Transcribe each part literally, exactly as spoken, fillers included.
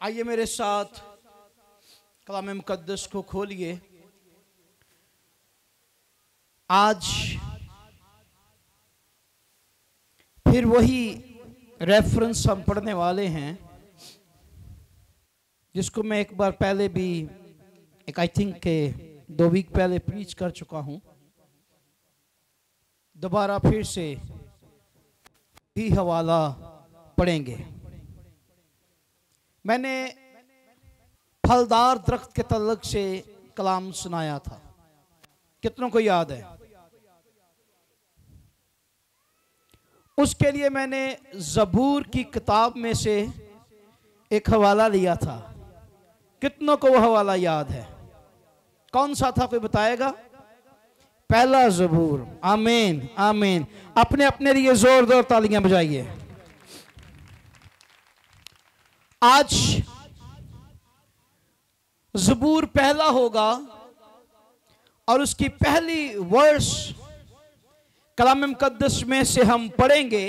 आइए मेरे साथ कलाम मुकद्दस को खोलिए। आज फिर वही रेफरेंस हम पढ़ने वाले हैं जिसको मैं एक बार पहले भी एक आई थिंक के दो वीक पहले प्रीच कर चुका हूं। दोबारा फिर से ही हवाला पढ़ेंगे। मैंने फलदार दरख्त के तल्लक से कलाम सुनाया था, कितनों को याद है? उसके लिए मैंने ज़बूर की किताब में से एक हवाला लिया था। कितनों को वो हवाला याद है? कौन सा था, कोई बताएगा? पहला ज़बूर। आमीन आमीन। अपने अपने लिए जोरदार तालियां बजाइए। आज ज़बूर पहला होगा और उसकी पहली वर्स कलाम मुकद्दस में से हम पढ़ेंगे,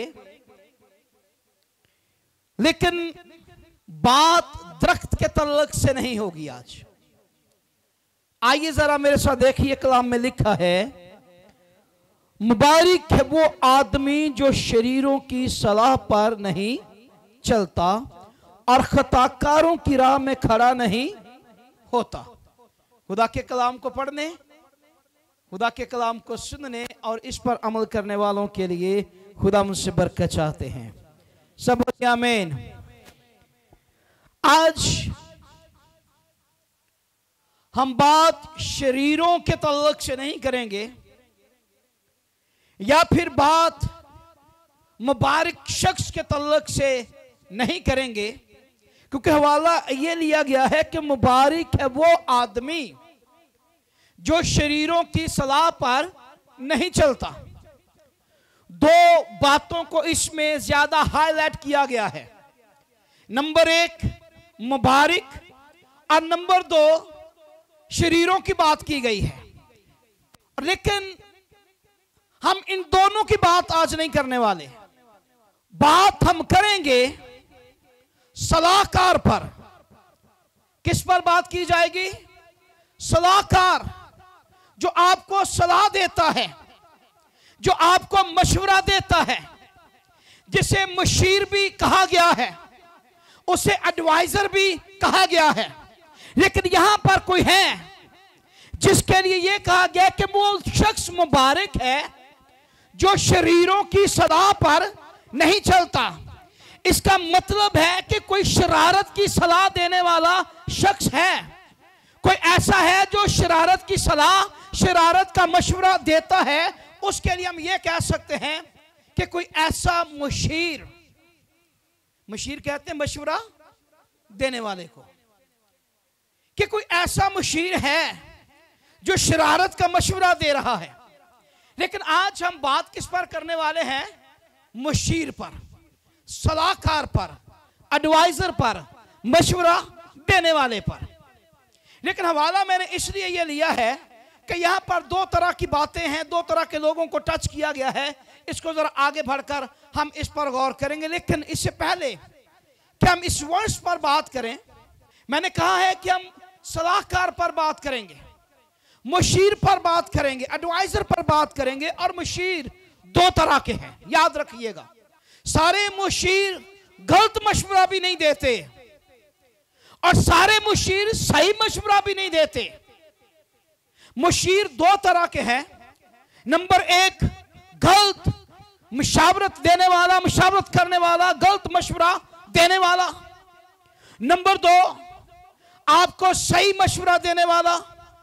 लेकिन बात दरख्त के तल्लक से नहीं होगी आज। आइए जरा मेरे साथ देखिए, कलाम में लिखा है, मुबारक है वो आदमी जो शरीरों की सलाह पर नहीं चलता और खताकारों की राह में खड़ा नहीं होता। खुदा के कलाम को पढ़ने, खुदा के कलाम को सुनने और इस पर अमल करने वालों के लिए खुदा मुझसे बरकत चाहते हैं। सब आमीन। आज हम बात शरीरों के तल्लक से नहीं करेंगे या फिर बात मुबारक शख्स के तल्लक से नहीं करेंगे, क्योंकि हवाला ये लिया गया है कि मुबारक है वो आदमी जो शरीरों की सलाह पर नहीं चलता। दो बातों को इसमें ज्यादा हाईलाइट किया गया है। नंबर एक मुबारक और नंबर दो शरीरों की बात की गई है। लेकिन हम इन दोनों की बात आज नहीं करने वाले। बात हम करेंगे सलाहकार पर। किस पर बात की जाएगी? सलाहकार, जो आपको सलाह देता है, जो आपको मशवरा देता है, जिसे मुशीर भी कहा गया है, उसे एडवाइजर भी कहा गया है। लेकिन यहां पर कोई है जिसके लिए यह कहा गया कि वो शख्स मुबारक है जो शरीरों की सलाह पर नहीं चलता। इसका मतलब है कि कोई शरारत की सलाह देने वाला शख्स है, कोई ऐसा है जो शरारत की सलाह, शरारत का मशवरा देता है। उसके लिए हम ये कह सकते हैं कि कोई ऐसा मुशीर, मुशीर कहते हैं मशवरा देने वाले को, कि कोई ऐसा मुशीर है जो शरारत का मशवरा दे रहा है। लेकिन आज हम बात किस पर करने वाले हैं? मुशीर पर, सलाहकार पर, एडवाइजर पर, मशवरा देने वाले पर। लेकिन हवाला मैंने इसलिए यह लिया है कि यहां पर दो तरह की बातें हैं, दो तरह के लोगों को टच किया गया है। इसको जरा आगे बढ़कर हम इस पर गौर करेंगे। लेकिन इससे पहले कि हम इस वर्ष पर बात करें, मैंने कहा है कि हम सलाहकार पर बात करेंगे, मुशीर पर बात करेंगे, एडवाइजर पर बात करेंगे। और मुशीर दो तरह के हैं, याद रखिएगा। सारे मुशीर गलत मशवरा भी नहीं देते और सारे मुशीर सही मशवरा भी नहीं देते। मुशीर दो तरह के हैं। नंबर एक, गलत मशावरत देने वाला, मशावरत करने वाला, गलत मशवरा देने वाला। नंबर दो, आपको सही मशवरा देने वाला।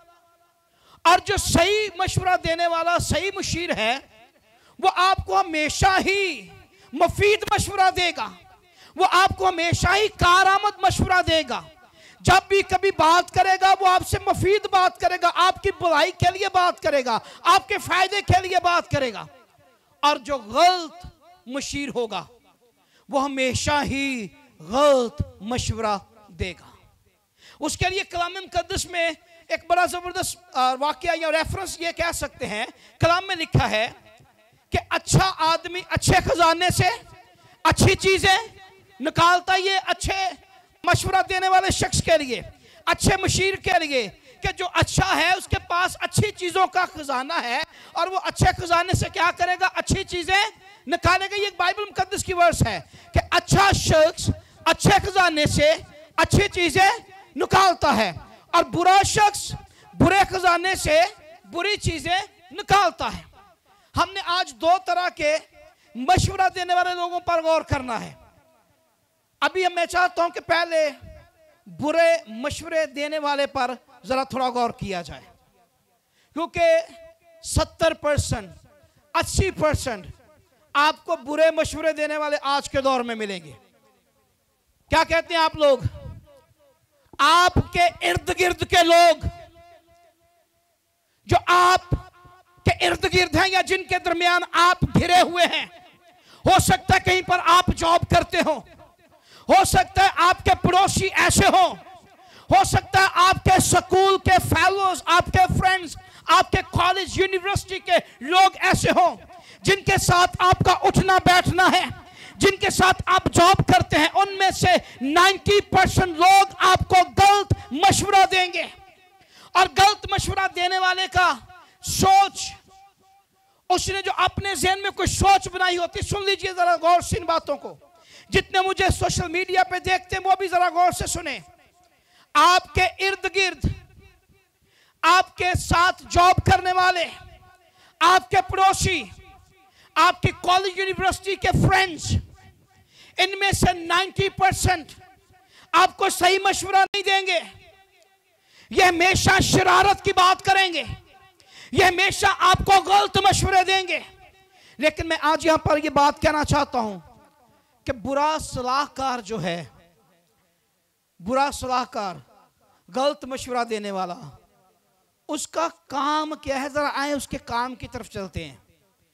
और जो सही मशवरा देने वाला सही मुशीर है, वो आपको हमेशा ही मुफीद मशवरा देगा, वो आपको हमेशा ही कारआमद मशवरा देगा। जब भी कभी बात करेगा वो आपसे मुफीद बात करेगा, आपकी भलाई के लिए बात करेगा, आपके फायदे के लिए बात करेगा। और जो गलत मुशीर होगा वो हमेशा ही गलत मशवरा देगा। उसके लिए कलाम मुकद्दस में एक बड़ा जबरदस्त वाकया या रेफरेंस ये कह सकते हैं। कलाम में लिखा है कि अच्छा आदमी अच्छे खजाने से अच्छी चीजें निकालता, ये अच्छे मशवरा देने वाले शख्स के लिए, अच्छे मशीर के लिए कि जो अच्छा है उसके पास अच्छी चीजों का खजाना है और वो अच्छे खजाने से क्या करेगा, अच्छी चीजें निकालेगा। ये बाइबल मुकद्दस की वर्स है कि अच्छा शख्स अच्छे खजाने से अच्छी चीजें निकालता है और बुरा शख्स बुरे खजाने से बुरी चीजें निकालता है। हमने आज दो तरह के मशवरा देने वाले लोगों पर गौर करना है। अभी मैं चाहता हूं कि पहले बुरे मशवरे देने वाले पर जरा थोड़ा गौर किया जाए, क्योंकि सत्तर परसेंट अस्सी परसेंट आपको बुरे मशवरे देने वाले आज के दौर में मिलेंगे। क्या कहते हैं आप लोग? आपके इर्द गिर्द के लोग जो आप के इर्द गिर्द हैं या जिनके दरमियान आप घिरे हुए हैं, हो सकता है कहीं पर आप जॉब करते हो, हो सकता है आपके पड़ोसी ऐसे हो हो सकता है आपके स्कूल के फेलोज, आपके फ्रेंड्स, आपके कॉलेज यूनिवर्सिटी के लोग ऐसे हो जिनके साथ आपका उठना बैठना है, जिनके साथ आप जॉब करते हैं। उनमें से नब्बे परसेंट लोग आपको गलत मशवरा देंगे और गलत मशवरा देने वाले का सोच, उसने जो अपने ज़हन में कोई सोच बनाई होती, सुन लीजिए जरा गौर से इन बातों को। जितने मुझे सोशल मीडिया पे देखते हैं वो भी जरा गौर से सुने। आपके इर्द गिर्द, आपके साथ जॉब करने वाले, आपके पड़ोसी, आपके कॉलेज यूनिवर्सिटी के फ्रेंड्स, इनमें से नब्बे परसेंट आपको सही मशवरा नहीं देंगे। यह हमेशा शरारत की बात करेंगे, यह हमेशा आपको गलत मशवरे देंगे। लेकिन मैं आज यहां पर यह बात कहना चाहता हूं कि बुरा सलाहकार जो है, बुरा सलाहकार, गलत मशवरा देने वाला, उसका काम क्या है? जरा आए उसके काम की तरफ चलते हैं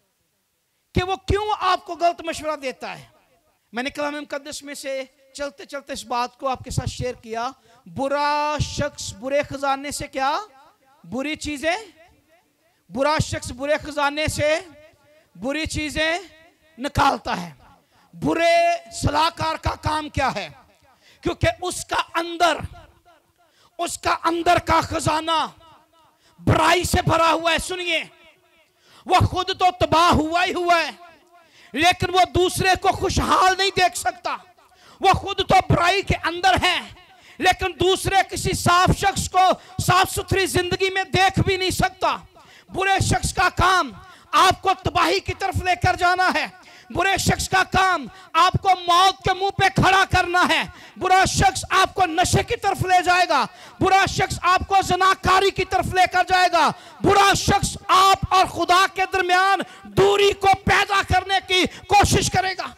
कि वो क्यों आपको गलत मशवरा देता है। मैंने कलाम मुकद्दस में से चलते चलते इस बात को आपके साथ शेयर किया। बुरा शख्स बुरे खजाने से क्या बुरी चीजें, बुरा शख्स बुरे खजाने से बुरी चीजें निकालता है। बुरे सलाहकार का काम क्या है? क्योंकि उसका अंदर उसका अंदर का खजाना बुराई से भरा हुआ है। सुनिए, वह खुद तो तबाह हुआ ही हुआ है, लेकिन वो दूसरे को खुशहाल नहीं देख सकता। वो खुद तो बुराई के अंदर है, लेकिन दूसरे किसी साफ शख्स को साफ सुथरी जिंदगी में देख भी नहीं सकता। बुरे शख्स का काम आपको तबाही की तरफ लेकर जाना है। बुरे शख्स का काम आपको मौत के मुंह पे खड़ा करना है। बुरा शख्स आपको नशे की तरफ ले जाएगा। बुरा शख्स आपको ज़नाकारी की तरफ लेकर जाएगा। बुरा शख्स आप और खुदा के दरमियान दूरी को पैदा करने की कोशिश करेगा।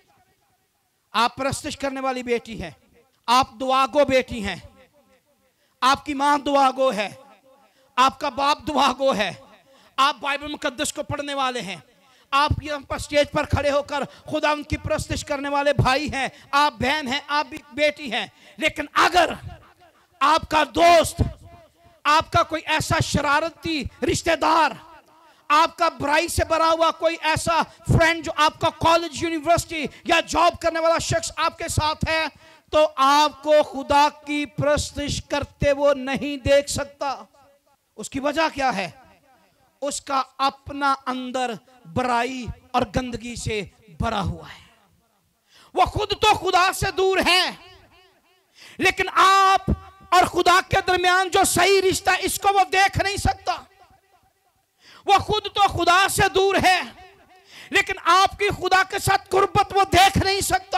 आप परस्तिश करने वाली बेटी है, आप दुआगो बेटी हैं, आपकी मां दुआगो है, आपका बाप दुआगो है, आप बाइबल मुकद्दस को पढ़ने वाले हैं, आप यहाँ पर स्टेज पर खड़े होकर खुदा उनकी परस्तिश करने वाले भाई हैं, आप बहन हैं, आप भी बेटी हैं। लेकिन अगर आपका दोस्त, आपका कोई ऐसा शरारती रिश्तेदार, आपका बुराई से भरा हुआ कोई ऐसा फ्रेंड जो आपका कॉलेज यूनिवर्सिटी या जॉब करने वाला शख्स आपके साथ है, तो आपको खुदा की परस्तिश करते वो नहीं देख सकता। उसकी वजह क्या है? उसका अपना अंदर बुराई और गंदगी से भरा हुआ है। वो खुद तो खुदा से दूर है, लेकिन आप और खुदा के दरमियान जो सही रिश्ता, इसको वो देख नहीं सकता। वो खुद तो खुदा से दूर है, लेकिन आपकी खुदा के साथ कुर्बत वो देख नहीं सकता।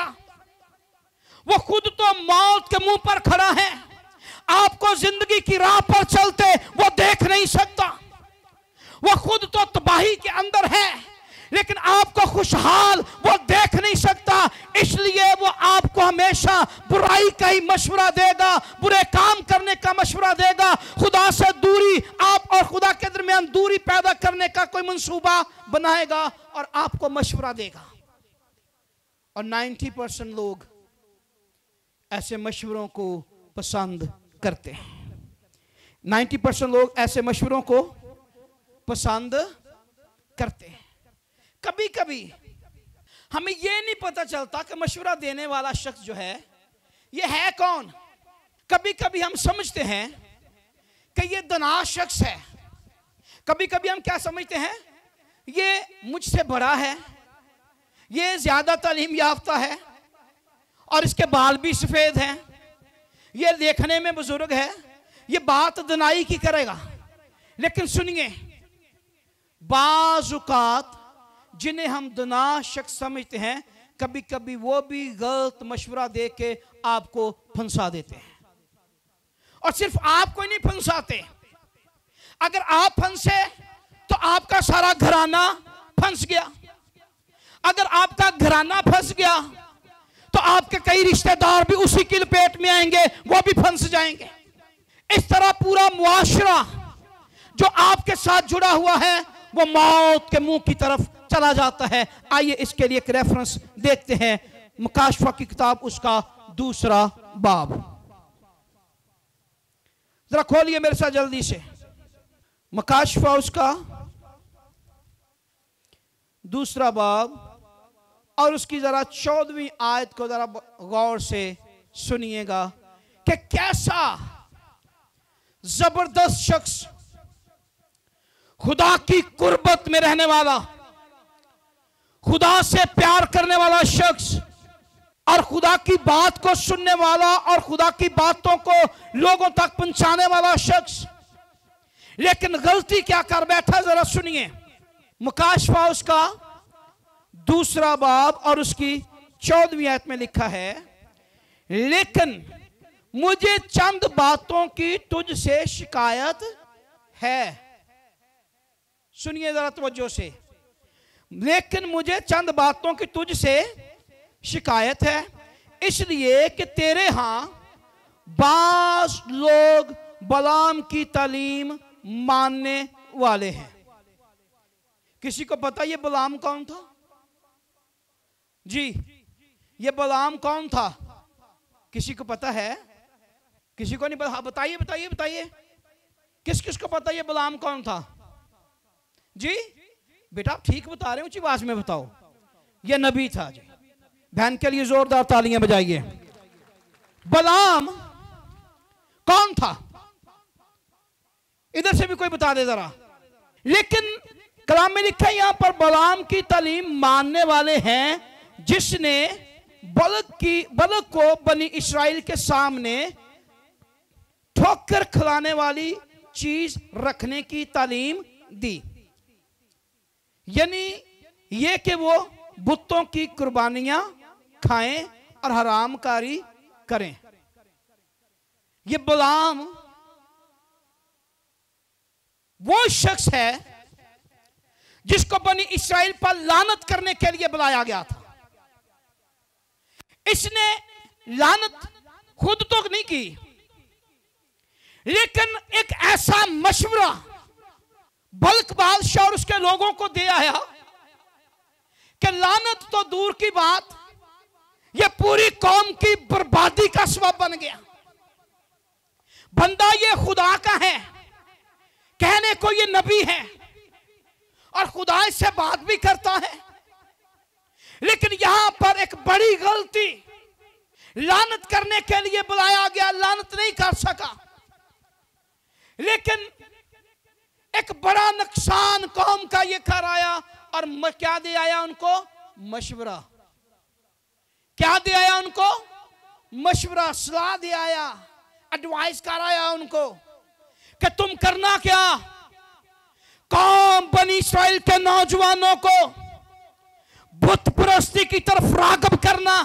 वो खुद तो मौत के मुंह पर खड़ा है, आपको जिंदगी की राह पर चलते वो देख नहीं सकता। वो खुद तो तबाही के अंदर है, लेकिन आपको खुशहाल वो देख नहीं सकता। इसलिए वो आपको हमेशा बुराई का ही मशवरा देगा, बुरे काम करने का मशवरा देगा, खुदा से दूरी, आप और खुदा के दरमियान दूरी पैदा करने का कोई मंसूबा बनाएगा और आपको मशवरा देगा। और नब्बे परसेंट लोग ऐसे मशवरों को पसंद करते हैं। नब्बे परसेंट लोग ऐसे मशवरों को पसंद करते हैं। कभी कभी हमें यह नहीं पता चलता कि मशवरा देने वाला शख्स जो है ये है कौन? कभी कभी हम समझते हैं कि ये दना शख्स है, कभी कभी हम क्या समझते हैं, ये मुझसे बड़ा है, ये ज्यादा तालीम याफ्ता है और इसके बाल भी सफेद हैं, ये देखने में बुजुर्ग है, ये बात दनाई की करेगा। लेकिन सुनिए, बाजुकात जिन्हें हम दना शख्स समझते हैं, कभी कभी वो भी गलत मशवरा दे के आपको फंसा देते हैं। और सिर्फ आपको ही नहीं फंसाते, अगर आप फंसे तो आपका सारा घराना फंस गया, अगर आपका घराना फंस गया तो आपके कई रिश्तेदार भी उसी की लपेट में आएंगे, वो भी फंस जाएंगे। इस तरह पूरा मुआशरा जो आपके साथ जुड़ा हुआ है वो मौत के मुंह की तरफ चला जाता है। आइए इसके लिए एक रेफरेंस देखते हैं, मुकाशफा की किताब उसका दूसरा बाब। जरा खोलिए मेरे साथ जल्दी से, मुकाशफा उसका दूसरा बाब और उसकी जरा चौदहवीं आयत को जरा गौर से सुनिएगा कि कैसा जबरदस्त शख्स, खुदा की कुर्बत में रहने वाला, खुदा से प्यार करने वाला शख्स और खुदा की बात को सुनने वाला और खुदा की बातों को लोगों तक पहुंचाने वाला शख्स, लेकिन गलती क्या कर बैठा, जरा सुनिए। मुकाशफा उसका दूसरा बाब और उसकी चौदहवीं आयत में लिखा है, लेकिन मुझे चंद बातों की तुझसे शिकायत है। सुनिए जरा तवज्जो से, लेकिन मुझे चंद बातों की तुझसे शिकायत है, इसलिए कि तेरे हां बास लोग बलाम की तालीम मानने वाले हैं। किसी को पता ये बलाम कौन था? जी, ये बलाम कौन था? किसी को पता है? किसी को नहीं पता? बताइए बताइए बताइए, किस किस को पता ये बलाम कौन था? जी बेटा आप ठीक बता रहे हो, ऊंची आवाज में बताओ। ये नबी था जी। बहन के लिए जोरदार तालियां बजाइए। बलाम कौन था? इधर से भी कोई बता दे जरा। लेकिन कलाम में लिखा है यहां पर बलाम की तालीम मानने वाले हैं, जिसने बलक की बलक को बनी इस्राएल के सामने ठोकर खिलाने वाली चीज रखने की तालीम दी। यानी ये कि वो बुतों की कुर्बानियां खाएं और हरामकारी करें। ये बलाम वो शख्स है जिसको बनी इस्राएल पर लानत करने के लिए बुलाया गया था। इसने लानत खुद तो नहीं की, लेकिन एक ऐसा मशवरा बल्क बादशाह और उसके लोगों को दे आया कि लानत तो दूर की बात, यह पूरी कौम की बर्बादी का सबब बन गया। बंदा ये खुदा का है, कहने को ये नबी है और खुदा इससे बात भी करता है, लेकिन यहां पर एक बड़ी गलती, लानत करने के लिए बुलाया गया, लानत नहीं कर सका, लेकिन एक बड़ा नुकसान कौम का ये कर आया। और क्या दे आया उनको? मशवरा। क्या दे आया उनको? मशवरा, सलाह दे आया, एडवाइस कर आया उनको कि तुम करना क्या, कौम बनी इस्राएल के नौजवानों को बुत परस्ती की तरफ रागब करना,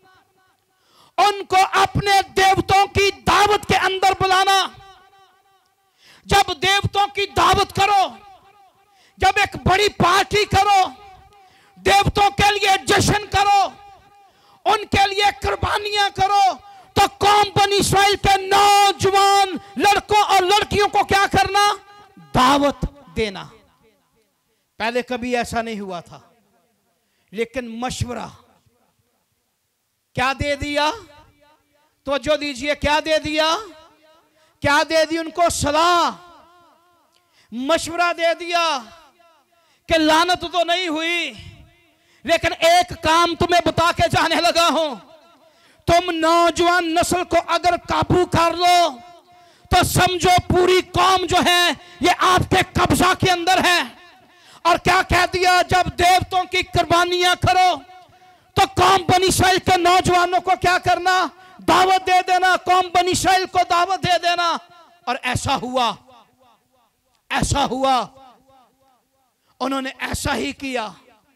उनको अपने देवताओं की दावत के अंदर बुलाना। जब देवताओं की दावत करो, जब एक बड़ी पार्टी करो, देवताओं के लिए जश्न करो, उनके लिए कुर्बानियां करो, तो कौम बनी इस्राएल के नौजवान लड़कों और लड़कियों को क्या करना? दावत देना। पहले कभी ऐसा नहीं हुआ था, लेकिन मशवरा क्या दे दिया? तो जो दीजिए, क्या दे दिया? क्या दे दी उनको? सलाह, मशवरा दे दिया कि लानत तो नहीं हुई, लेकिन एक काम तुम्हें बता के जाने लगा हूं, तुम नौजवान नस्ल को अगर काबू कर लो तो समझो पूरी कौम जो है ये आपके कब्जा के अंदर है। और क्या कह दिया, जब देवताओं की कुर्बानियां करो तो कौम बनी इस्राइल के नौजवानों को क्या करना, दावत दे देना, कौम बनी इस्राइल को दावत दे देना। और ऐसा हुआ, ऐसा हुआ, उन्होंने ऐसा ही किया।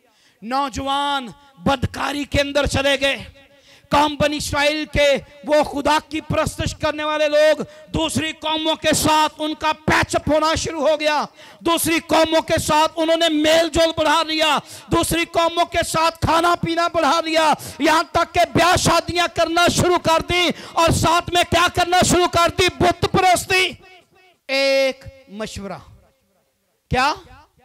नौजवान बदकारी के अंदर चले गए। कौम बनी इस्राइल के वो खुदा की परस्तिश करने वाले लोग दूसरी कौमों के साथ उनका पैचअप होना शुरू हो गया। दूसरी कौमों के साथ उन्होंने मेल जोल बढ़ा लिया, दूसरी कौमों के साथ खाना पीना बढ़ा लिया, यहां तक के ब्याह शादियां करना शुरू कर दी और साथ में क्या करना शुरू कर दी, बुत परस्ती। एक मशवरा, क्या,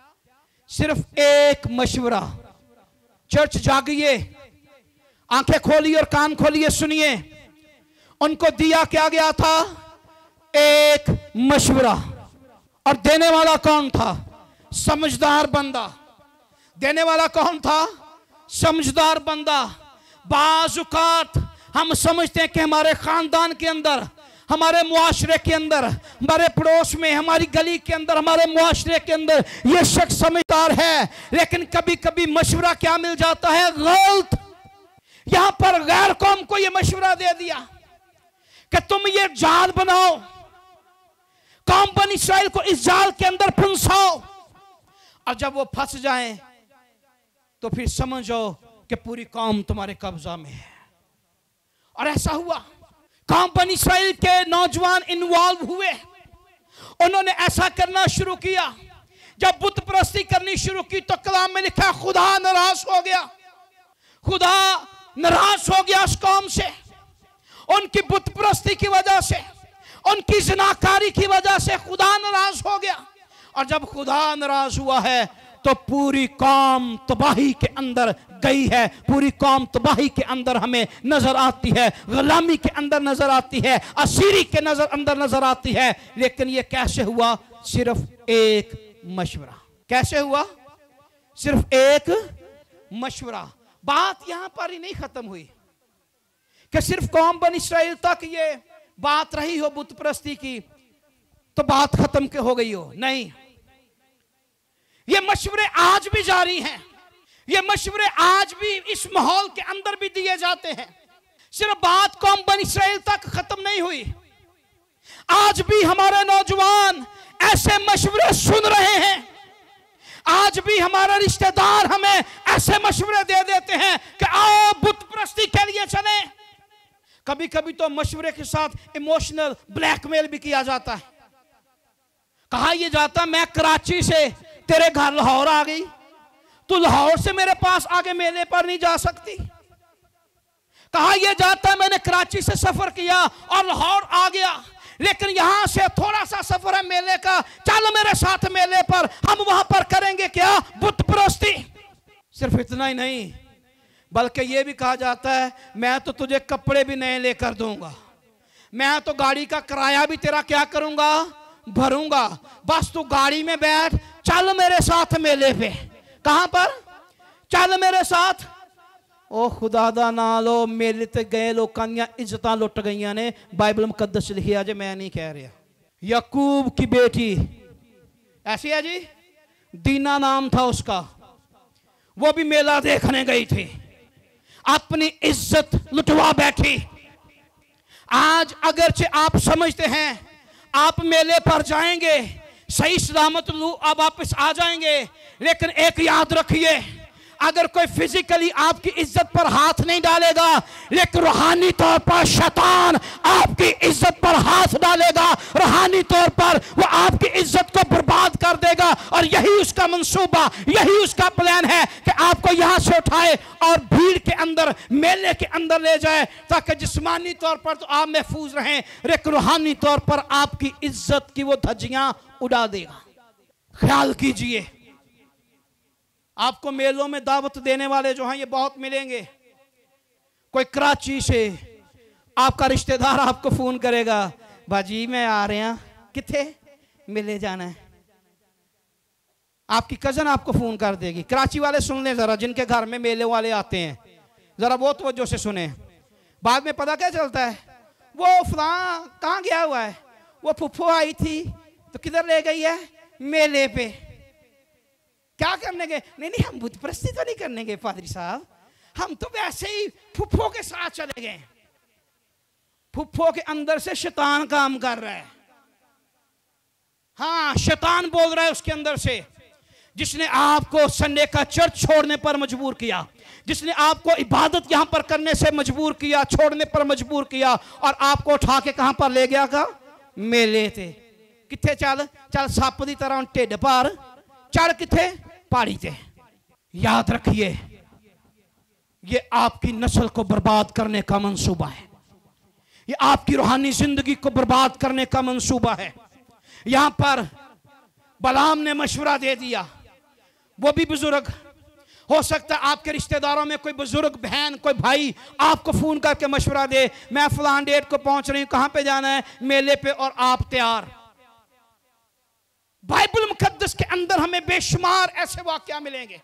सिर्फ एक मशवरा। चर्च जागिए, आंखें खोलिए और कान खोलिए, सुनिए। उनको दिया क्या गया था, एक मशवरा। और देने वाला कौन था, समझदार बंदा। देने वाला कौन था, समझदार बंदा। बाज़ औक़ात हम समझते हैं कि हमारे खानदान के अंदर, हमारे मुआशरे के अंदर, हमारे पड़ोस में, हमारी गली के अंदर, हमारे मुआशरे के अंदर यह शख्स समझदार है, लेकिन कभी कभी मशवरा क्या मिल जाता है, गलत। यहां पर गैर कौम को यह मशवरा दे दिया कि तुम ये जाल बनाओ, कौम बनी इस्राइल को इस जाल के अंदर फंसाओ, और जब वो फंस जाएं तो फिर समझो कि पूरी कौम तुम्हारे कब्जा में है। और ऐसा हुआ, कौम बनी इस्राइल के नौजवान इन्वॉल्व हुए। उन्होंने ऐसा करना शुरू किया। जब बुत परस्ती करनी शुरू की तो कलाम में लिखा, खुदा नाराज हो गया। खुदा नाराज हो गया उस कौम से, उनकी बुत परस्ती की वजह से, उनकी ज़िनाकारी की वजह से खुदा नाराज हो गया। और जब खुदा नाराज हुआ है तो पूरी कौम तबाही के अंदर गई है। पूरी कौम तबाही के अंदर हमें नजर आती है, गुलामी के अंदर नजर आती है, असीरी के नजर अंदर नजर आती है। लेकिन यह कैसे हुआ, सिर्फ एक मशवरा। कैसे हुआ, सिर्फ एक मशवरा। बात यहां पर ही नहीं खत्म हुई कि सिर्फ कौम बनी इस्राइल तक ये बात रही हो बुत परस्ती की तो बात खत्म के हो गई हो, नहीं। ये मशवरे आज भी जारी हैं। ये मशवरे आज भी इस माहौल के अंदर भी दिए जाते हैं। सिर्फ बात कौम बनी इस्राइल तक खत्म नहीं हुई, आज भी हमारे नौजवान ऐसे मशवरे सुन रहे हैं। आज भी हमारे रिश्तेदार हमें ऐसे मशवरे दे देते हैं कि आओ बुत परस्ती के लिए चले। कभी कभी तो मशवरे के साथ इमोशनल ब्लैकमेल भी किया जाता है। कहा यह जाता, मैं कराची से तेरे घर लाहौर आ गई, तू लाहौर से मेरे पास आगे मेले पर नहीं जा सकती। कहा यह जाता, मैंने कराची से सफर किया और लाहौर आ गया, लेकिन यहां से थोड़ा सा सफर है मेले का, चल मेरे साथ मेले पर, हम वहां पर करेंगे क्या, बुत परस्ती। सिर्फ इतना ही नहीं, बल्कि यह भी कहा जाता है, मैं तो तुझे कपड़े भी नए लेकर दूंगा, मैं तो गाड़ी का किराया भी तेरा क्या करूंगा, भरूंगा, बस तू गाड़ी में बैठ, चल मेरे साथ मेले पे। कहां पर, चल मेरे साथ। ओ खुदा दा ना लो, मेले ते गए लोगों दी इज्जतां लुट गईयां ने। बाइबल मुकद्दस लिखिया जे, मैं नहीं कह रहा। याकूब की बेटी ऐसी है जी, दीना नाम था उसका, वो भी मेला देखने गई थी, अपनी इज्जत लुटवा बैठी। आज अगरचे आप समझते हैं आप मेले पर जाएंगे, सही सलामत अब वापस आ जाएंगे, लेकिन एक याद रखिए, अगर कोई फिजिकली आपकी इज्जत पर हाथ नहीं डालेगा, लेकिन रूहानी तौर पर शैतान आपकी इज्जत पर हाथ डालेगा, रूहानी तौर पर वो आपकी इज्जत को बर्बाद कर देगा। और यही उसका मंसूबा, यही उसका प्लान है कि आपको यहां से उठाए और भीड़ के अंदर, मेले के अंदर ले जाए, ताकि जिस्मानी तौर पर तो आप महफूज रहें, लेकिन रूहानी तौर पर आपकी इज्जत की वो धज्जियां उड़ा देगा। ख्याल कीजिए, आपको मेलों में दावत देने वाले जो हैं ये बहुत मिलेंगे। कोई कराची से आपका रिश्तेदार आपको फोन करेगा, बाजी मैं आ रहे हैं, किथे मेले जाना है। आपकी कजन आपको फोन कर देगी। कराची वाले सुन लें जरा, जिनके घर में मेले वाले आते हैं, जरा बहुत तवज्जो से सुने। बाद में पता क्या चलता है, वो फलां कहाँ गया हुआ है, वो फुफ्फो आई थी तो किधर ले गई है, मेले पे। क्या करने गए? नहीं नहीं हम बुत परस्ती तो नहीं करने गए पादरी साहब, हम तो वैसे ही फुफ्फो के साथ चले गए। फुफ्फो के अंदर से शैतान काम कर रहा है। हाँ, शैतान बोल रहा है उसके अंदर से, जिसने आपको संडे का चर्च छोड़ने पर मजबूर किया, जिसने आपको इबादत यहां पर करने से मजबूर किया, छोड़ने पर मजबूर किया, और आपको उठा के कहां पर ले गया का, मेले थे। किथे चल चल सप की तरह ढिड पार चढ़, किथे पहाड़ी थे। याद रखिए, ये आपकी नस्ल को बर्बाद करने का मंसूबा है, ये आपकी रूहानी जिंदगी को बर्बाद करने का मंसूबा है। यहां पर बलाम ने मशवरा दे दिया, वो भी बुजुर्ग, हो सकता है आपके रिश्तेदारों में कोई बुजुर्ग बहन, कोई भाई आपको फोन करके मशवरा दे, मैं फलान डेट को पहुंच रही हूं, कहां पे जाना है, मेले पे, और आप तैयार। बाइबल मुकद्दस के अंदर हमें बेशुमार ऐसे वाकया मिलेंगे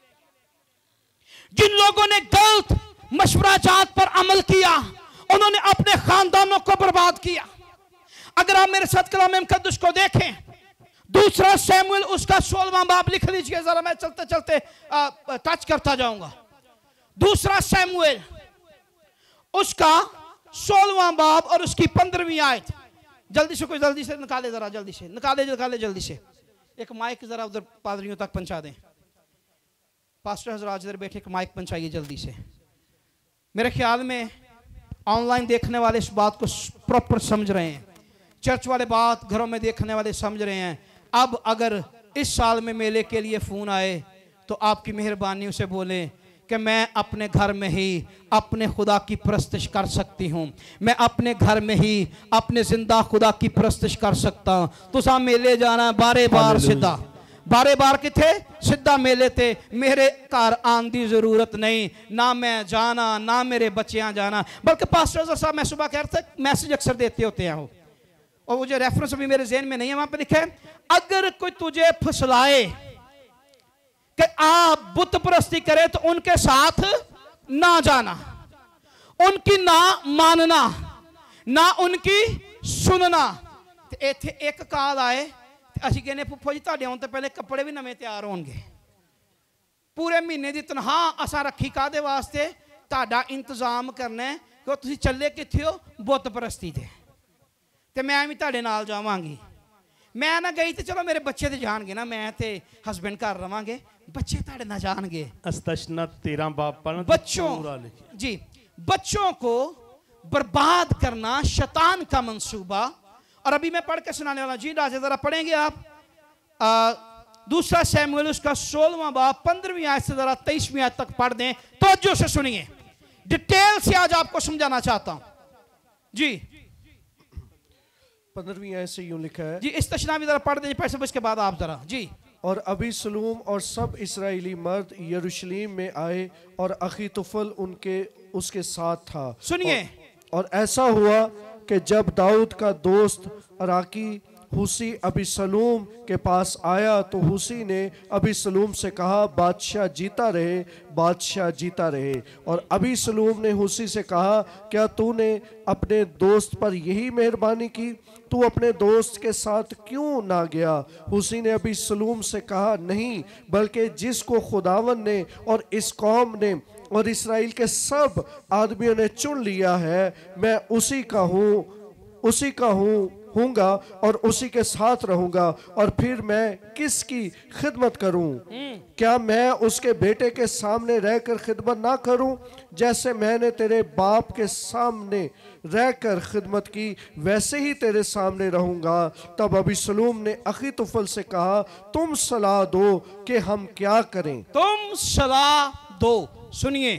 जिन लोगों ने गलत मशवरा जात पर अमल किया, उन्होंने अपने खानदानों को बर्बाद किया। अगर आप मेरे साथ कलाम मुकद्दस को देखें, दूसरा शमूएल उसका सोलहवां बाब लिख लीजिए जरा, मैं चलते चलते आ, टच करता जाऊंगा। दूसरा शमूएल उसका सोलहवां बाब और उसकी पंद्रहवीं आयत। जल्दी से कोई जल्दी से निकाले, जरा जल्दी से निकाले निकाले जल्दी से। एक माइक जरा उधर पादरियों तक पहुंचा दें, पास्टर हजरात इधर बैठे, एक माइक पहुंचाइए जल्दी से। मेरे ख्याल में ऑनलाइन देखने वाले इस बात को प्रॉपर समझ रहे हैं, चर्च वाले बात घरों में देखने वाले समझ रहे हैं। अब अगर इस साल में मेले के लिए फोन आए तो आपकी मेहरबानी उसे बोलें कि मैं अपने घर में ही अपने खुदा की परस्तिश कर सकती हूँ, मैं अपने घर में ही अपने जिंदा खुदा की परस्तिश कर सकता हूँ। तो सा मेले जाना बारे बार सीधा, बारे बार किथे सीधा मेले थे, मेरे घर आने की जरूरत नहीं, ना मैं जाना ना मेरे बच्चियां जाना। बल्कि पास्टर साहब मैं सुबह कह रहा था, मैसेज अक्सर देते होते हैं वो, और वो जो रेफरेंस अभी मेरे ज़हन में नहीं है, वहां पे लिखा है, अगर कोई तुझे फुसलाए कि आप बुत परस्ती करे तो उनके साथ ना जाना, उनकी ना मानना, ना उनकी सुनना। ते इत्थे एक काल आए, असीं कहने फुफ्फो जी तुहाडे आउण तो पहले कपड़े भी नਵੇਂ तैयार होणगे, पूरे महीने की तनख्वाह असां रखी काहदे वास्ते, तुहाडा इंतजाम करना है कि तुसीं चले कित्थे हो, बुत परस्ती ते, ते मैं भी तुहाडे नाल जावांगी। मैं ना गई तो चलो मेरे बच्चे तो जाएंगे ना, मैं ते हस्बैंड घर रवांगे, बच्चे तुहाडे ना जाएंगे। अस्तशना तेरह बाप पढ़ना, बच्चों जी, बच्चों को बर्बाद करना शैतान का मंसूबा। और अभी मैं पढ़ के सुनाने वाला जी, राजा जरा पढ़ेंगे आप आ, दूसरा शमूएल उसका सोलहवां बाब पंद्रहवीं आयत से जरा तेईसवीं आयत तक पढ़ दें, तवज्जो से सुनिए, डिटेल से आज आपको समझाना चाहता हूं जी। पंद्रहवीं आयत से यूं लिखा है जी, इस तशना भी जरा पढ़ दीजिए, पैसे उसके बाद आप जरा जी। और अबीसलूम और सब इस्राएली मर्द यरूशलेम में आए और अखीतुफल उनके उसके साथ था। सुनिए, और, और ऐसा हुआ कि जब दाऊद का दोस्त अराकी हुसी अबीसलूम के पास आया तो हुसी ने अबीसलूम से कहा, बादशाह जीता रहे, बादशाह जीता रहे। और अबीसलूम ने हुसी से कहा, क्या तूने अपने दोस्त पर यही मेहरबानी की, तू अपने दोस्त के साथ क्यों ना गया? हुसी ने अबीसलूम से कहा, नहीं, बल्कि जिसको खुदावन ने और इस कौम ने और इसराइल के सब आदमियों ने चुन लिया है, मैं उसी का हूँ, उसी का हूँ हूँगा और उसी के साथ रहूँगा। और फिर मैं किसकी खिदमत करूँ? क्या मैं उसके बेटे के सामने रहकर खिदमत ना करूँ? जैसे मैंने तेरे बाप के सामने रहकर खिदमत की, वैसे ही तेरे सामने रहूँगा। तब अबीसलूम ने अखीतुफल से कहा, तुम सलाह दो कि हम क्या करें? तुम सलाह दो। सुनिए,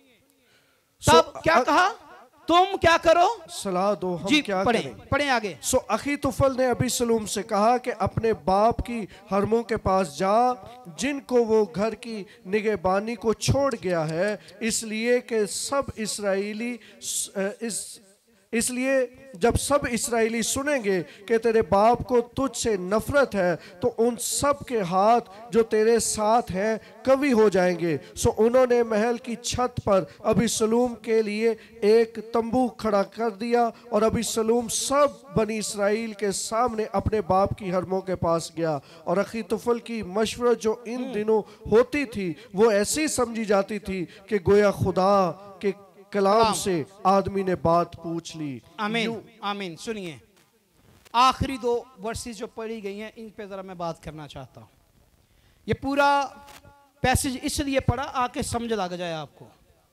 तब क्या कहा? तुम क्या करो? सलाह दो, हम जी, क्या पढ़े, करें? पढ़े आगे। सो अखीतुफल ने अबीसलूम से कहा कि अपने बाप की हरमों के पास जा, जिनको वो घर की निगहबानी को छोड़ गया है, इसलिए कि सब इसराइली इस इसलिए जब सब इस्राएली सुनेंगे कि तेरे बाप को तुझसे नफरत है तो उन सब के हाथ जो तेरे साथ हैं कवि हो जाएंगे। सो उन्होंने महल की छत पर अबीसलूम के लिए एक तंबू खड़ा कर दिया और अबीसलूम सब बनी इस्राएल के सामने अपने बाप की हरमों के पास गया। और अखीतोफेल की मशवरत जो इन दिनों होती थी वो ऐसी समझी जाती थी कि गोया खुदा के कलाम से आदमी ने बात पूछ ली। आमीन आमीन। सुनिए, आखिरी दो वर्सेस जो पढ़ी गई हैं इन पे जरा मैं बात करना चाहता हूं। ये पूरा पैसेज इसलिए पढ़ा आके समझ लग जाए आपको।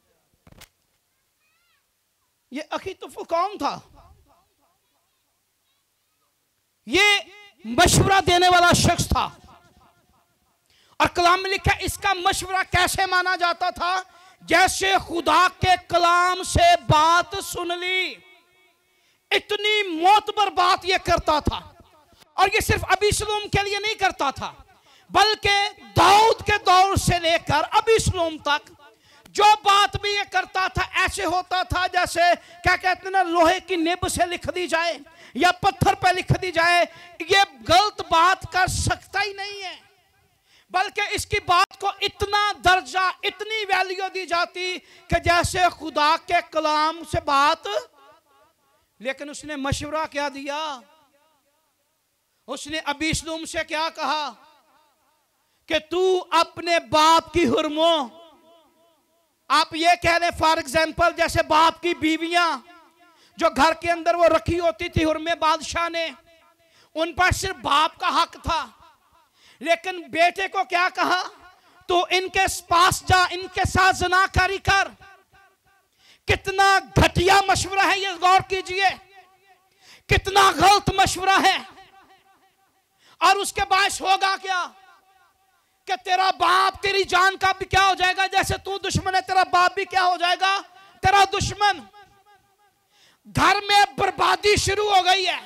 ये अखीतोफेल कौन था? ये मशवरा देने वाला शख्स था और कलाम में लिखा इसका मशवरा कैसे माना जाता था? जैसे खुदा के कलाम से बात सुन ली। इतनी मोतबर बात ये करता था। और ये सिर्फ अबीसलूम के लिए नहीं करता था बल्कि दाऊद के दौर से लेकर अबीसलूम तक जो बात भी ये करता था ऐसे होता था जैसे क्या कहते हैं ना, लोहे की निब से लिख दी जाए या पत्थर पे लिख दी जाए। ये गलत बात कर सकता ही नहीं है, बल्कि इसकी बात को इतना दर्जा, इतनी वैल्यू दी जाती कि जैसे खुदा के कलाम से बात। लेकिन उसने मशवरा क्या दिया? उसने अबीसलूम से क्या कहा कि तू अपने बाप की हुर्मों, आप ये कह रहे फॉर एग्जाम्पल जैसे बाप की बीवियां जो घर के अंदर वो रखी होती थी हुर्मे बादशाह ने, उन पर सिर्फ बाप का हक था। लेकिन बेटे को क्या कहा? तो इनके पास जा, इनके साथ ज़नाकारी कर। कितना घटिया मशवरा है ये, गौर कीजिए, कितना गलत मशवरा है। और उसके बायस होगा क्या कि तेरा बाप तेरी जान का भी क्या हो जाएगा? जैसे तू दुश्मन है तेरा बाप भी क्या हो जाएगा? तेरा दुश्मन। घर में बर्बादी शुरू हो गई है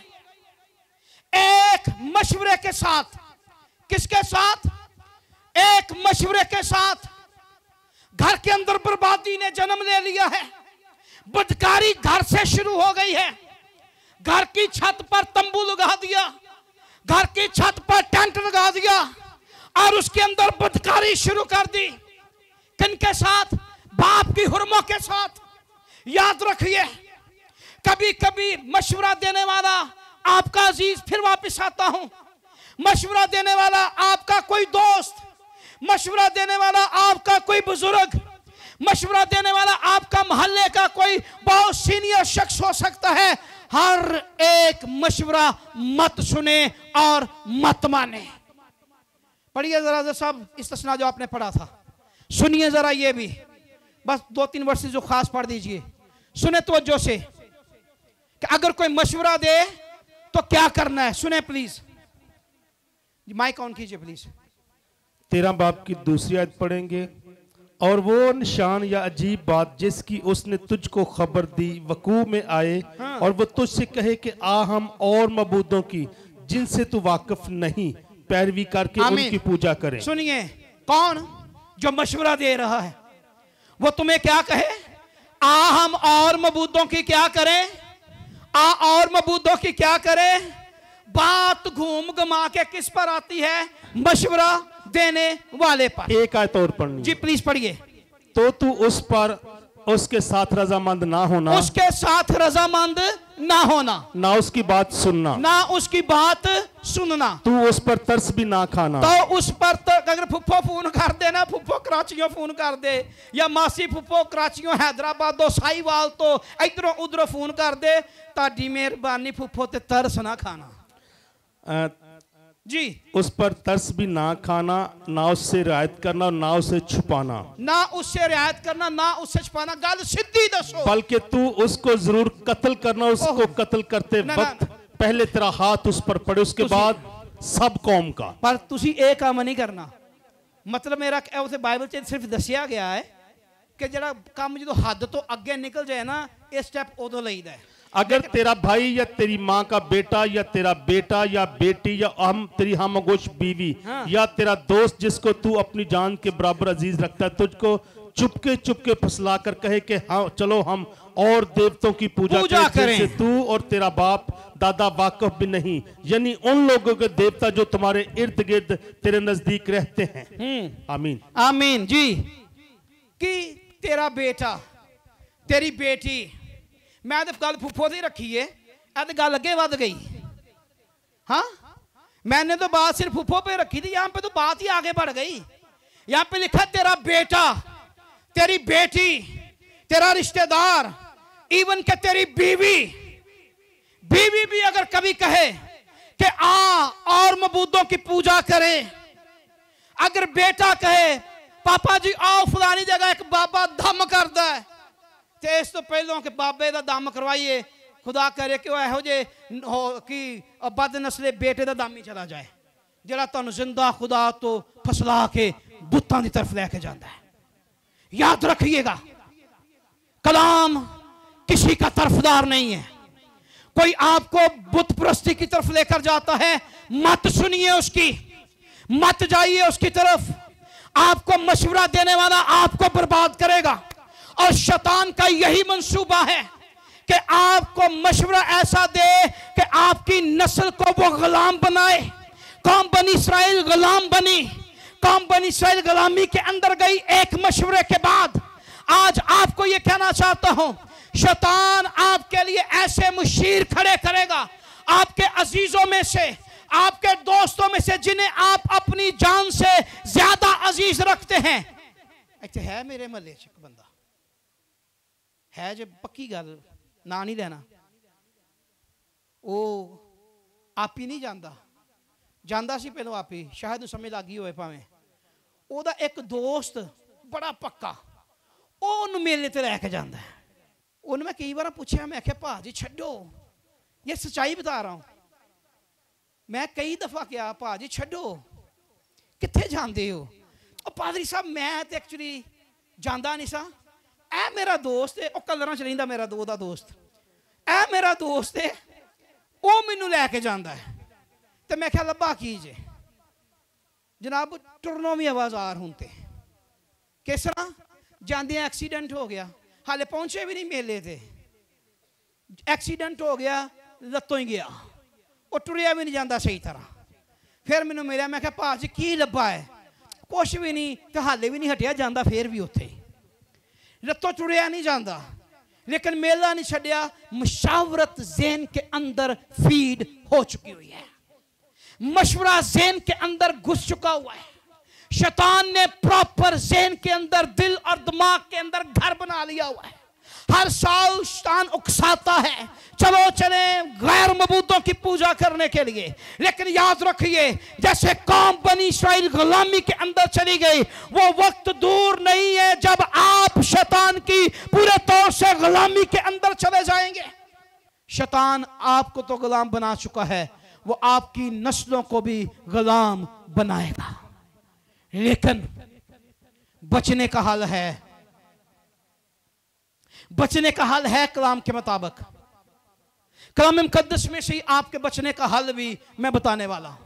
एक मशवरे के साथ। किसके साथ? एक मशवरे के साथ। घर के अंदर बर्बादी ने जन्म ले लिया है। बदकारी घर से शुरू हो गई है। घर की छत पर तंबू लगा दिया, घर की छत पर टेंट लगा दिया और उसके अंदर बदकारी शुरू कर दी। किनके साथ? बाप की हुर्मों के साथ। याद रखिए, कभी कभी मशवरा देने वाला आपका अजीज, फिर वापस आता हूं, मशवरा देने वाला आपका कोई दोस्त, मशवरा देने वाला आपका कोई बुजुर्ग, मशवरा देने वाला आपका मोहल्ले का कोई बहुत सीनियर शख्स हो सकता है। हर एक मशवरा मत सुने और मत माने। पढ़िए जरा साहब इस्तिस्ना जो आपने पढ़ा था, सुनिए जरा ये भी, बस दो तीन वर्ष जो खास पढ़ दीजिए। सुने तवज्जो से कि अगर कोई मशवरा दे तो क्या करना है, सुने प्लीज। माइक ऑन कीजिए प्लीज। तेरह बाप की दूसरी आयत पढ़ेंगे। और वो निशान या अजीब बात जिसकी उसने तुझको खबर दी वकू में आए, हाँ। और वो तुझसे कहे कि आ हम और मबूदों की जिनसे तू वाकिफ नहीं पैरवी करके उनकी पूजा करें। सुनिए, कौन जो मशवरा दे रहा है वो तुम्हें क्या कहे? आ हम और मबूदों की क्या करें? आ और मबूदों की क्या करें? बात घूम घुमा के किस पर आती है? मशवरा देने वाले पर। एक आयत और पढ़नी जी प्लीज पढ़िए। तो तू उस पर उसके साथ रजामंद ना होना, उसके साथ रजामंद ना होना, ना उसकी बात सुनना, ना उसकी बात सुनना, तू उस पर तरस भी ना खाना। तो उस पर तो अगर फुफ्फो फोन कर दे ना, फुफ्फो कराचियों फोन कर दे या मासी फुफ्फो कराचियों हैदराबाद दो साईवाल तो इधरों उधरों फोन कर दे, ताड़ी मेहरबानी फुफ्फो ते तरस ना खाना। आ, जी उस पर तरस भी ना खाना, ना उससे रियायत करना, ना उसे छुपाना, ना उससे रियायत करना, ना उससे छुपाना। गल सीधी दसो। बल्कि तू उसको जरूर कत्ल करना, उसको कत्ल करते वक्त पहले तेरा हाथ उस पर पड़े, उसके बाद सब कौम का। पर तुसी एक काम नहीं करना। मतलब मेरा उसे बाइबल च सिर्फ दसिया गया है कि जरा काम जो हद तो अगे निकल जाए ना, इस स्टेप उदों लईदा है। अगर तेरा भाई या तेरी माँ का बेटा या तेरा बेटा या बेटी या हम तेरी हमगोश बीवी हाँ। या तेरा दोस्त जिसको तू अपनी जान के बराबर अजीज रखता है तुझको चुपके चुपके फसला कर कहे कि हाँ चलो हम और देवताओं की पूजा, पूजा करें, करें। तू और तेरा बाप दादा वाकफ भी नहीं, यानी उन लोगों के देवता जो तुम्हारे इर्द गिर्द तेरे नजदीक रहते हैं। आमीन आमीन जी। कि तेरा बेटा तेरी बेटी, मैं तो गल फुफो दी रखी है, ऐ तो गल अगे वध गई। हाँ मैंने तो बात सिर्फ फुफो पे रखी थी, यहाँ पे तो बात ही आगे बढ़ गई। यहाँ पे लिखा तेरा बेटा, तेरी बेटी, तेरा रिश्तेदार, इवन के तेरी बीवी, बीवी भी अगर कभी कहे कि आ और मबूदों की पूजा करें, अगर बेटा कहे पापा जी आओ फलानी जगह एक बाबा दम करता है, तो इस तो पहलों के बाबे का दम करवाइए, खुदा करे कि वह जे हो कि बदनस्ले बेटे का दम ही चला जाए, जरा तुम जिंदा खुदा तो फसला के बुतों की तरफ लेके जाता है। याद रखिएगा, कलाम किसी का तरफदार नहीं है। कोई आपको बुत परस्ती की तरफ लेकर जाता है, मत सुनिए उसकी, मत जाइए उसकी तरफ। आपको मशवरा देने वाला आपको बर्बाद करेगा, और शैतान का यही मंसूबा है कि आपको मशवरा ऐसा दे कि आपकी नस्ल को वो गुलाम बनाए। कौम बनी इस्राइल गुलाम बनी, कौम बनी इस्राइल गुलामी के अंदर गई एक मशवरे के बाद। आज आपको यह कहना चाहता हूं, शैतान आपके लिए ऐसे मुशीर खड़े करेगा, आपके अजीजों में से, आपके दोस्तों में से, जिन्हें आप अपनी जान से ज्यादा अजीज रखते हैं। इत्थे है मेरे महल्ले च एक बंदा है जो पक्की गल ना नहीं लेना, वो आप ही नहीं जाता, जाता सी पहलों आप ही, शायद समय लगी होए भावें। ओदा एक दोस्त बड़ा पक्का, वो मेले ते लैके जाता है। उन्हें मैं कई बार पूछा, मैं आख्या भाजी छड्डो, ये सच्चाई बता रहा हूं, मैं कई दफा क्या भाजी छड्डो कित्थे जाते हो? पादरी साहब मैं तो एक्चुअली जाता नहीं सा, ऐ मेरा दोस्त है, कलर च रहिंदा मेरा दो दा दोस्त, ऐ मेरा दोस्त है, वो मैनू लैके जाता है। तो मैं क्या लब्भा की जे जनाब, टुरनों भी आवाजार होंगे, किस तरह जाते एक्सीडेंट हो गया, हाले पहुंचे भी नहीं मेले थे, एक्सीडेंट हो गया, लत्तों ही गया, वो टुरिया भी नहीं जाता सही तरह। फिर मैंने मिला, मैं क्या भाजी की लब्भा है? कुछ भी नहीं, तो हाले भी नहीं हटिया जाता, फिर भी उत्थे लत्तों टुरिया नहीं जाता, लेकिन मेला नहीं छड़िया। मुशावरत ज़हन के अंदर फीड हो चुकी हुई है, मशवरा ज़हन के अंदर घुस चुका हुआ है। शैतान ने प्रॉपर ज़हन के अंदर, दिल और दिमाग के अंदर घर बना लिया हुआ है। हर साल शैतान उकसाता है, चलो चले गैर मबूदों की पूजा करने के लिए, लेकिन याद रखिए जैसे कौम बनी इस्राइल गुलामी के अंदर चली गई, वो वक्त दूर नहीं है जब आप शैतान की पूरे तौर से गुलामी के अंदर चले जाएंगे। शैतान आपको तो गुलाम बना चुका है, वो आपकी नस्लों को भी गुलाम बनाएगा, लेकिन बचने का हल है, बचने का हल है कलाम के मुताबिक। कलाम मुकद्दस में से आपके बचने का हल भी मैं बताने वाला हूं।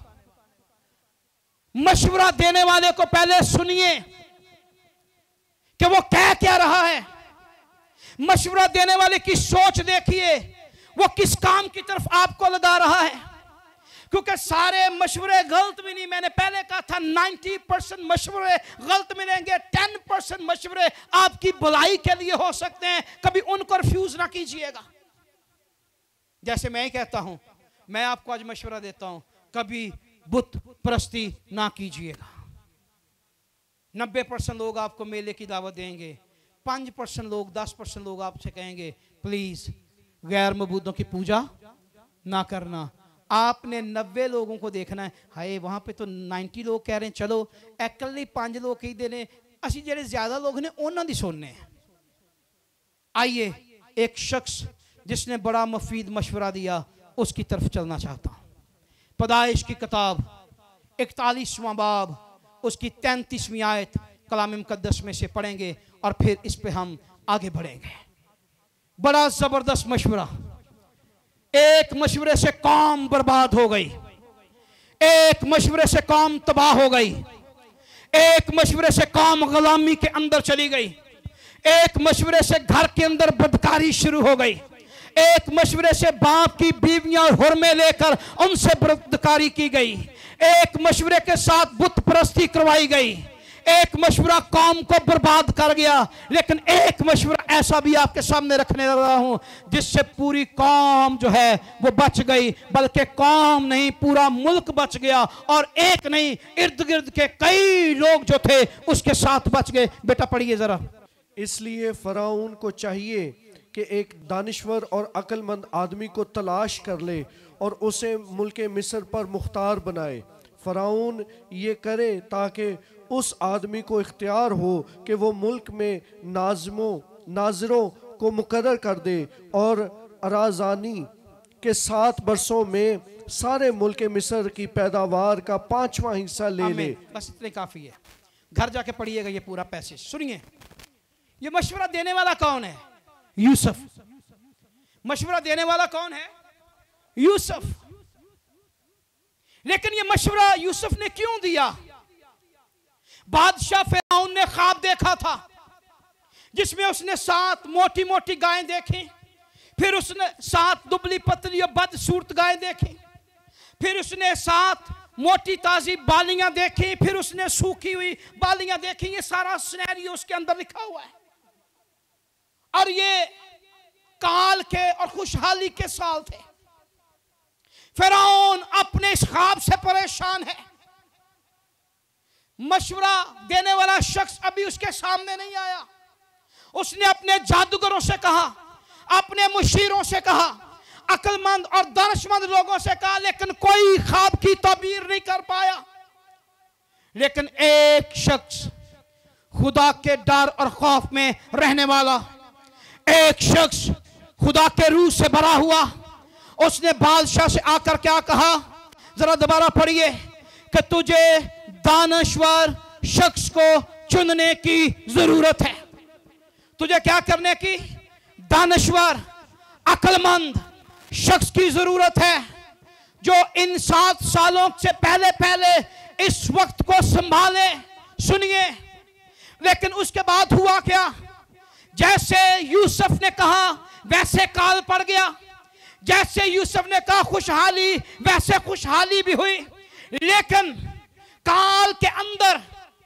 मशवरा देने वाले को पहले सुनिए कि वो कह क्या रहा है। मशवरा देने वाले की सोच देखिए, वो किस काम की तरफ आपको लगा रहा है, क्योंकि सारे मशवरे गलत भी नहीं। मैंने पहले कहा था नब्बे परसेंट मशवरे गलत मिलेंगे, दस परसेंट मशवरे आपकी भलाई के लिए हो सकते हैं, कभी उनको रिफ्यूज ना कीजिएगा। जैसे मैं ही कहता हूं, मैं आपको आज मशवरा देता हूं, कभी बुत परस्ती ना कीजिएगा। नब्बे परसेंट लोग आपको मेले की दावत देंगे, पांच परसेंट लोग, दस परसेंट लोग आपसे कहेंगे प्लीज गैर मबूदों की पूजा ना करना। आपने नब्बे लोगों को देखना है, हाय वहां पे तो नब्बे लोग कह रहे हैं, चलो एकली पांच लोग कही दे ने, असि जेडे ज्यादा लोग ने उन्होंने दी सुनने। आइए एक शख्स जिसने बड़ा मुफीद मशवरा दिया, उसकी तरफ चलना चाहता हूं। पैदाइश की किताब इकतालीसवां बाब, उसकी तैंतीसवीं आयत कलाम मुकद्दस में से पढ़ेंगे और फिर इस पे हम आगे बढ़ेंगे। बड़ा जबरदस्त मशवरा एक मशवरे से कौम बर्बाद हो गई, एक मशवरे से कौम तबाह हो गई, एक मशवरे से कौम गुलामी के अंदर चली गई, एक मशवरे से घर के अंदर बदकारी शुरू हो गई, एक मशवरे से बाप की बीवियां और हुर्मे लेकर उनसे बदकारी की गई, एक मशवरे के साथ बुत परस्ती करवाई गई, एक मशवरा कौम को बर्बाद कर गया। लेकिन एक मशवरा ऐसा भी आपके सामने रखने लगा हूं जिससे पूरी कौम जो है वो बच गई, बल्कि कौम नहीं पूरा मुल्क बच गया, और एक नहीं इर्द गिर्द के कई लोग जो थे उसके साथ बच गए। बेटा पढ़िए जरा। इसलिए फ़िरौन को चाहिए कि एक दानिश्वर और अक्लमंद आदमी को तलाश कर ले और उसे मुल्क मिस्र पर मुख्तार बनाए। फ़िरौन ये करे ताकि उस आदमी को इख्तियार हो कि वो मुल्क में नाज़िमों नाज़िरों को मुकर्रर कर दे और अराज़ानी के सात बरसों में सारे मुल्क मिस्र की पैदावार का पांचवा हिस्सा ले ले। बस इतने काफ़ी है, घर जाके पढ़िएगा ये पूरा पैसेज। सुनिए, ये मशवरा देने वाला कौन है? यूसुफ। मशवरा देने वाला कौन है? यूसुफ। लेकिन ये मशवरा यूसुफ ने क्यों दिया? बादशाह फिरौन ने ख्वाब देखा था जिसमें उसने सात मोटी मोटी गायें देखी, फिर उसने सात दुबली पतली और बदसूरत गायें देखी, फिर उसने सात मोटी ताजी बालियां देखी, फिर उसने सूखी हुई बालियां देखी। ये सारा सिनेरियो उसके अंदर लिखा हुआ है। और ये काल के और खुशहाली के साल थे। फिरौन अपने इस ख्वाब से परेशान है। मशवरा देने वाला शख्स अभी उसके सामने नहीं आया। उसने अपने जादूगरों से कहा, अपने मुशीरों से कहा, अक्लमंद और दानिशमंद लोगों से कहा, लेकिन कोई ख्वाब की ताबीर नहीं कर पाया। लेकिन एक शख्स खुदा के डर और खौफ में रहने वाला, एक शख्स खुदा के रूह से भरा हुआ, उसने बादशाह से आकर क्या कहा? जरा दोबारा पढ़िए कि तुझे दानश्वर शख्स को चुनने की जरूरत है। तुझे क्या करने की? दानश्वर अक्लमंद शख्स की जरूरत है जो इन सात सालों से पहले पहले इस वक्त को संभाले। सुनिए, लेकिन उसके बाद हुआ क्या? जैसे यूसुफ ने कहा वैसे काल पड़ गया। जैसे यूसुफ ने कहा खुशहाली, वैसे खुशहाली भी हुई। लेकिन काल के अंदर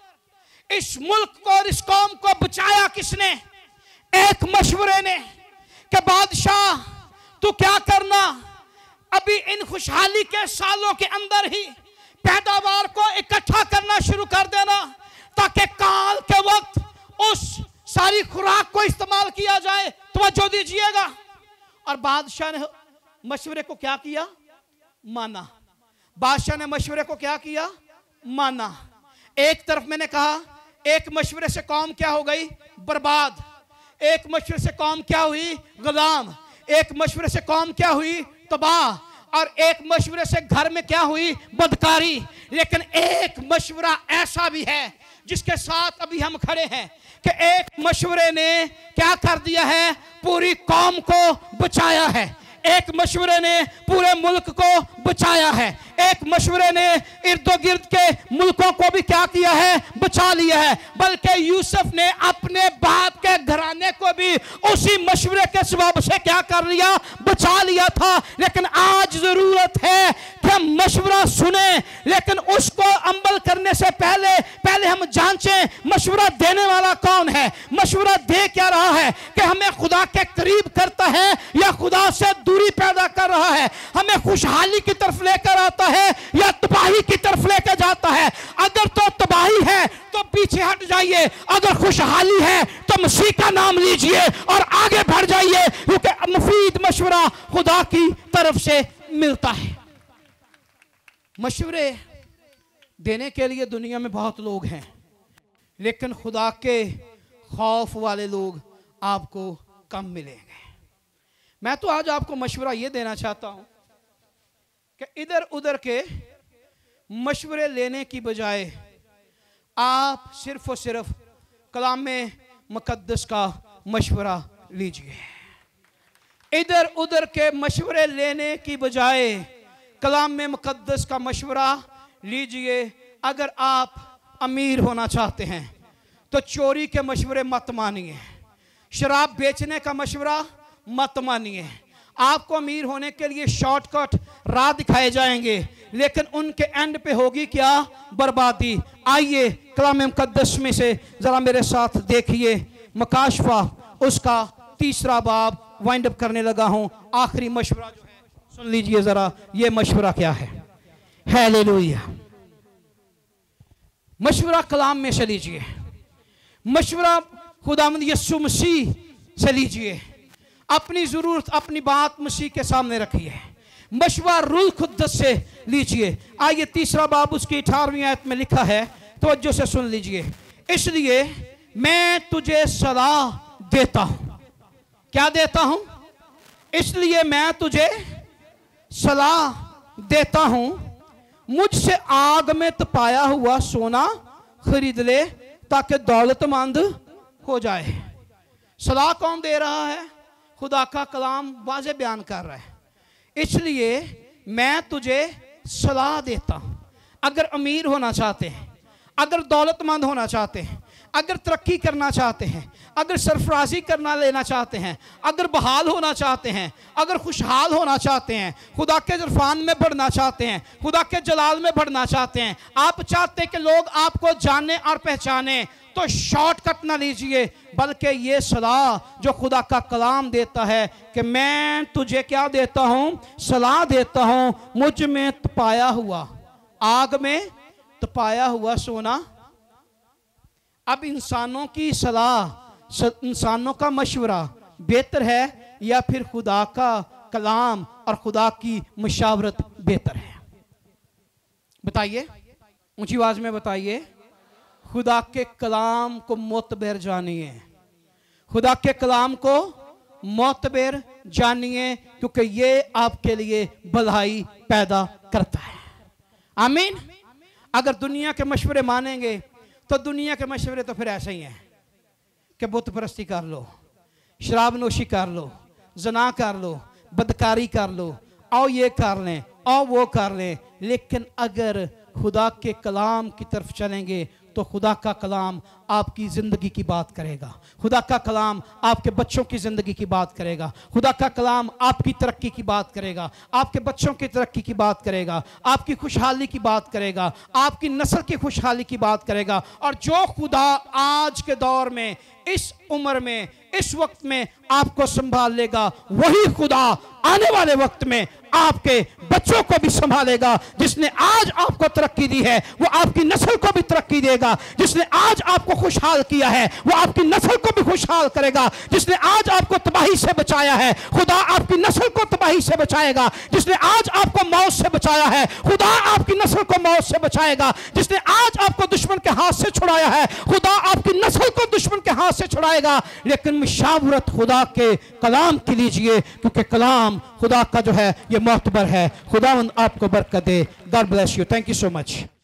इस मुल्क को और इस कौम को बचाया किसने? एक मशवरे ने कि बादशाह तू क्या करना, अभी इन खुशहाली के सालों के अंदर ही पैदावार को इकट्ठा करना शुरू कर देना, ताकि काल के वक्त उस सारी खुराक को इस्तेमाल किया जाए। तवज्जो दीजिएगा। और बादशाह ने मशवरे को क्या किया? माना। बादशाह ने मशवरे को क्या किया? माना। एक तरफ मैंने कहा एक मशवरे से कौम क्या हो गई? बर्बाद। एक मशवरे से कौम क्या हुई? गुलाम। एक मशवरे से कौम क्या हुई? तबाह। और एक मशवरे से घर में क्या हुई? बदकारी। लेकिन एक मशवरा ऐसा भी है जिसके साथ अभी हम खड़े हैं कि एक मशवरे ने क्या कर दिया है? पूरी कौम को बचाया है। एक मशवरे ने पूरे मुल्क को बचाया है। एक मशवरे ने इर्दो गिर्द के मुल्कों को भी क्या किया है? बचा लिया है। बल्कि यूसुफ ने अपने बाप के घराने को भी उसी मशवरे के सबब से क्या कर लिया? बचा लिया था। लेकिन आज जरूरत है कि हम मशवरा सुने, लेकिन उसको अमल करने से पहले पहले हम जांचें मशवरा देने वाला कौन है, मशवरा दे क्या रहा है, कि हमें खुदा के करीब करता है या खुदा से दूरी पैदा कर रहा है, हमें खुशहाली की तरफ लेकर आता है या तबाही की तरफ लेकर जाता है। अगर तो तबाही है तो पीछे हट जाइए, अगर खुशहाली है तो मसीह का नाम लीजिए और आगे बढ़ जाइए, क्योंकि मुफीद मशवरा खुदा की तरफ से मिलता है। मशवरे देने के लिए दुनिया में बहुत लोग हैं, लेकिन खुदा के खौफ वाले लोग आपको कम मिलेंगे। मैं तो आज आपको मशवरा ये देना चाहता हूं कि इधर उधर के मशवरे लेने की बजाय आप सिर्फ और सिर्फ कलाम मुकद्दस का मशवरा लीजिए। इधर उधर के मशवरे लेने की बजाय कलाम में मुकद्दस का मशवरा लीजिए। अगर आप अमीर होना चाहते हैं तो चोरी के मशवरे मत मानिए, शराब बेचने का मशवरा मत मानिए। आपको अमीर होने के लिए शॉर्टकट राह दिखाए जाएंगे, लेकिन उनके एंड पे होगी क्या? बर्बादी। आइए कलाम मुकद्दस में से जरा मेरे साथ देखिए, मकाशफा उसका तीसरा बाब वाइंड अप करने लगा हूं। आखिरी मशवरा जो है सुन लीजिए जरा, ये मशवरा क्या है। हालेलुया। मशवरा कलाम में से लीजिए, मशवरा खुदावंद यीशु मसीह से लीजिए। अपनी जरूरत, अपनी बात मसीह के सामने रखिए। मशवरा रूह कुद्दस से लीजिए। आइए तीसरा बाब उसकी अठारहवीं आयत में लिखा है, तवज्जो से सुन लीजिए। इसलिए मैं तुझे सलाह देता हूं। क्या देता हूं? इसलिए मैं तुझे सलाह देता हूं, मुझसे आग में तपाया हुआ सोना खरीद ले ताकि दौलतमंद हो जाए। सलाह कौन दे रहा है? खुदा का कलाम वाज़े बयान कर रहा है। इसलिए मैं तुझे सलाह देता हूं। अगर अमीर होना चाहते हैं, अगर दौलतमंद होना चाहते हैं, अगर तरक्की करना चाहते हैं, अगर सरफराजी करना लेना चाहते हैं, अगर बहाल होना चाहते हैं, अगर खुशहाल होना चाहते हैं, खुदा के इरफान में बढ़ना चाहते हैं, खुदा के जलाल में बढ़ना चाहते हैं, आप चाहते हैं कि लोग आपको जाने और पहचाने, तो शॉर्टकट ना लीजिए, बल्कि ये सलाह जो खुदा का कलाम देता है कि मैं तुझे क्या देता हूं? सलाह देता हूं, मुझ में तपाया हुआ, आग में तपाया हुआ सोना। अब इंसानों की सलाह, इंसानों का मशवरा बेहतर है या फिर खुदा का कलाम और खुदा की मुशावरत बेहतर है? बताइए, ऊंची आवाज में बताइए। खुदा के कलाम को मोतबर जानिए, खुदा के कलाम को मोतबर जानिए, क्योंकि ये आपके लिए भलाई पैदा करता है। आमीन। अगर दुनिया के मशवरे मानेंगे तो दुनिया के मशवरे तो फिर ऐसे ही हैं कि बुत परस्ती कर लो, शराब नोशी कर लो, जना कर लो, बदकारी कर लो, आओ ये कर लें, आओ वो कर लें। लेकिन अगर खुदा के कलाम की तरफ चलेंगे तो खुदा का कलाम आपकी ज़िंदगी की बात करेगा, खुदा का कलाम आपके बच्चों की ज़िंदगी की बात करेगा, खुदा का कलाम आपकी तरक्की की बात करेगा, आपके बच्चों की तरक्की की बात करेगा, आपकी खुशहाली की बात करेगा, आपकी नस्ल की खुशहाली की बात करेगा। और जो खुदा आज के दौर में, इस उम्र में, इस वक्त में आपको संभाल लेगा, वही खुदा आने वाले वक्त में आपके बच्चों को भी संभालेगा। जिसने आज आपको तरक्की दी है वो आपकी नस्ल को भी तरक्की देगा। जिसने आज आपको खुशहाल किया है वो आपकी नस्ल को भी खुशहाल करेगा। जिसने आज आपको तबाही से बचाया है खुदा आपकी नस्ल को तबाही से बचाएगा। जिसने आज आपको मौत से बचाया है खुदा आपकी नस्ल को मौत से बचाएगा। जिसने आज आपको दुश्मन के हाथ से छुड़ाया है खुदा आपकी नस्ल को दुश्मन के हाथ से छुड़ाएगा। लेकिन मुशावरत खुदा के कलाम की लीजिए, क्योंकि कलाम खुदा का जो है ये मोतबर है। खुदावंद आपको बरकत दे। God bless you. Thank you so much.